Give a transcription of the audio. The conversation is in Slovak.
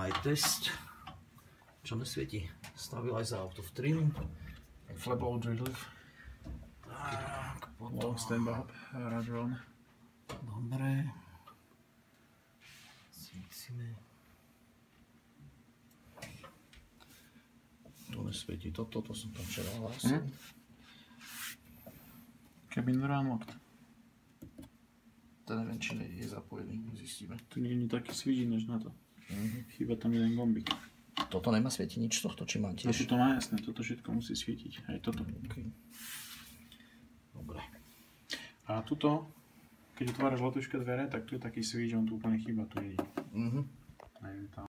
Aj test. Čo nesvieti? Stabilizer out of trim. Flap load relief. Tak, potom... Long stand up, run. Dobre. Svítime. Tu nesvieti toto, to som tam včera hlásil. Cabin run locked. To neviem, či je zapojený, zistíme. Tu nie je taký svíč než na to. Chýba tam jeden gombík. Toto nemá svietiť nič z tohto, či má A tiež? toto má jasné, toto všetko musí svietiť, aj toto. Okay. Dobre. A tuto, keď otváraš letuška dvere, tak tu je taký svíč, on tu úplne chýba, tu je. Neviem tam.